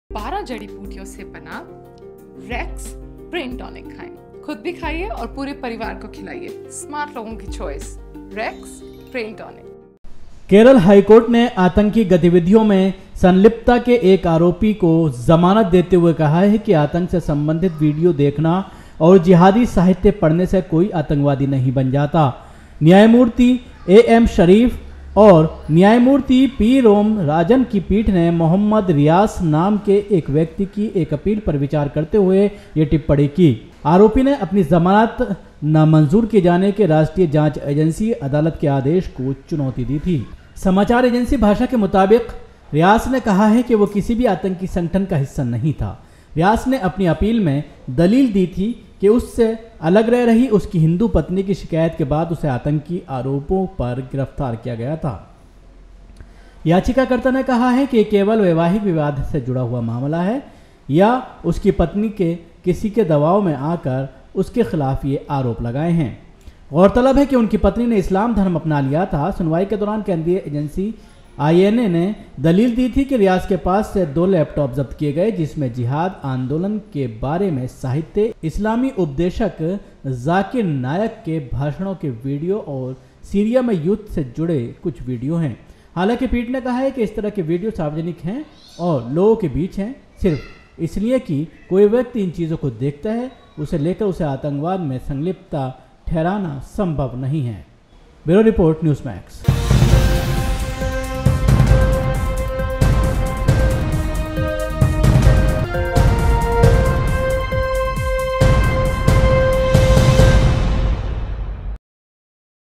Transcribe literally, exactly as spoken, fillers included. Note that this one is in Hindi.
बारह जड़ी बूटियों से बना रेक्स ब्रेन टॉनिक खाएं। खुद भी खाइए और पूरे परिवार को खिलाइए। स्मार्ट लोगों की choice, Rex brain tonic. Kerala high court ने आतंकी गतिविधियों में संलिप्तता के एक आरोपी को जमानत देते हुए कहा है कि आतंक से संबंधित वीडियो देखना और जिहादी साहित्य पढ़ने से कोई आतंकवादी नहीं बन जाता। न्यायमूर्ति ए एम शरीफ और न्यायमूर्ति पी रोम राजन की पीठ ने मोहम्मद रियास नाम के एक व्यक्ति की एक अपील पर विचार करते हुए ये टिप्पणी की। आरोपी ने अपनी जमानत नामंजूर किए जाने के राष्ट्रीय जांच एजेंसी अदालत के आदेश को चुनौती दी थी। समाचार एजेंसी भाषा के मुताबिक रियास ने कहा है कि वो किसी भी आतंकी संगठन का हिस्सा नहीं था। रियास ने अपनी अपील में दलील दी थी कि उससे अलग रह रही उसकी हिंदू पत्नी की शिकायत के बाद उसे आतंकी आरोपों पर गिरफ्तार किया गया था। याचिकाकर्ता ने कहा है कि केवल वैवाहिक विवाद से जुड़ा हुआ मामला है या उसकी पत्नी के किसी के दबाव में आकर उसके खिलाफ ये आरोप लगाए हैं। गौरतलब है कि उनकी पत्नी ने इस्लाम धर्म अपना लिया था। सुनवाई के दौरान केंद्रीय एजेंसी आई एन ए ने दलील दी थी कि रियाज के पास से दो लैपटॉप जब्त किए गए जिसमें जिहाद आंदोलन के बारे में साहित्य, इस्लामी उपदेशक जाकिर नायक के भाषणों के वीडियो और सीरिया में युद्ध से जुड़े कुछ वीडियो हैं। हालांकि पीठ ने कहा है कि इस तरह के वीडियो सार्वजनिक हैं और लोगों के बीच हैं सिर्फ इसलिए कि कोई व्यक्ति इन चीज़ों को देखता है, उसे लेकर उसे आतंकवाद में संलिप्तता ठहराना संभव नहीं है। Bureau report, news max.